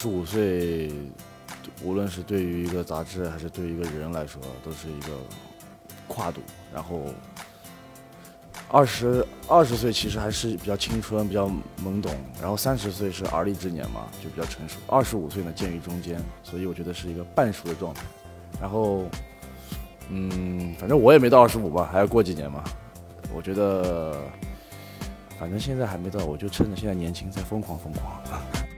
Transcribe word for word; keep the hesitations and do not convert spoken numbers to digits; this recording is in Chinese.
十五岁，无论是对于一个杂志还是对于一个人来说，都是一个跨度。然后，二十二十岁其实还是比较青春、比较懵懂，然后三十岁是而立之年嘛，就比较成熟。二十五岁呢，介于中间，所以我觉得是一个半熟的状态。然后，嗯，反正我也没到二十五吧，还要过几年嘛。我觉得，反正现在还没到，我就趁着现在年轻，再疯狂疯狂。